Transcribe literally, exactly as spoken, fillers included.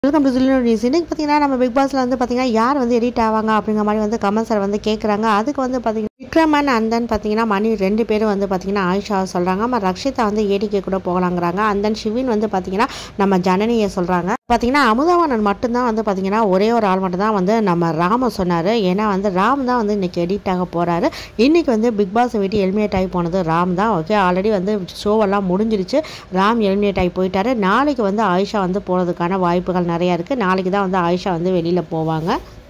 Welcome to ஜில்லு news. இன்னைக்கு பார்த்தீங்கன்னா நம்ம பிக் பாஸ்ல வந்து பார்த்தீங்கன்னா யார் வந்து எடிட் ஆவாங்க அப்படிங்கிற மாதிரி வந்து கமெண்ட் சார் வந்து கேட்குறாங்க. அதுக்கு வந்து பார்த்தீங்கன்னா விக்ரமன் அண்ட் தென் பார்த்தீங்கன்னா மணி ரெண்டு பேரும் வந்து பார்த்தீங்கன்னா ஆயிஷா சொல்கிறாங்க. நம்ம ரக்ஷிதா வந்து ஏடிகே கூட போகலாங்கிறாங்க. அண்ட் தென் ஷிவின் வந்து பார்த்தீங்கன்னா நம்ம ஜனனியை சொல்கிறாங்க. பார்த்தீங்கன்னா அமுதவாணன் மட்டும்தான் வந்து பார்த்தீங்கன்னா ஒரே ஒரு ஆள் மட்டும் தான் வந்து நம்ம ராம சொன்னார். ஏன்னா வந்து ராம் தான் வந்து இன்றைக்கி எடிட் ஆக போகிறாரு. இன்றைக்கி வந்து பிக் பாஸ் வீட்டு எலிமினேட் ஆகி போனது ராம் தான். ஓகே, ஆல்ரெடி வந்து ஷோவெல்லாம் முடிஞ்சிருச்சு. ராம் எலிமினேட் ஆகி போயிட்டாரு. நாளைக்கு வந்து ஆயிஷா வந்து போகிறதுக்கான வாய்ப்புகள் நிறையா இருக்குது. நாளைக்கு தான் வந்து ஆயிஷா வந்து வெளியில் போவாங்க.